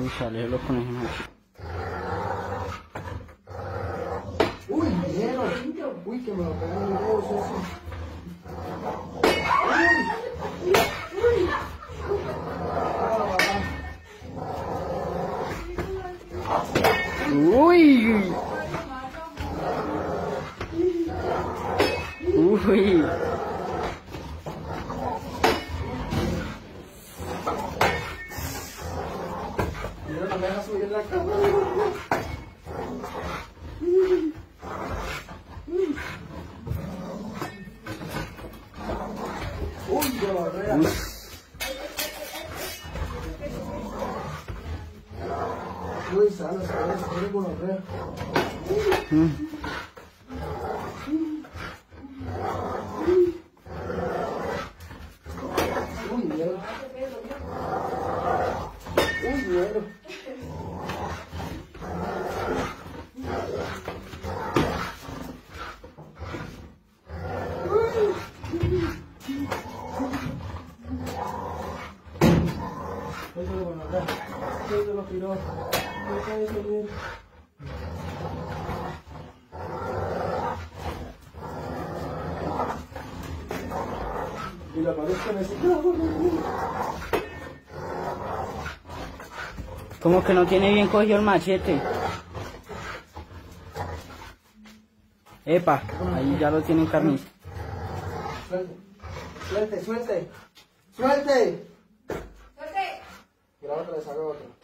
Uy, salelo con ese macho. Uy, dinero. Uy, que me lo pegan en los ojos eso. Uy. Uy. Mira, no me deja subir la cama. Uy, de barrera. Uy, sana, se pone con barrera. Uy, miedo. Uy, miedo. Eso de barrera. Eso de los tiros. Eso de salir. Y la pared que me seca. Como que no tiene bien cogido el machete. Epa, ahí ya lo tienen carniza. Suelte, suelte, suelte, suelte. Suelte. Y la otra le saca otra.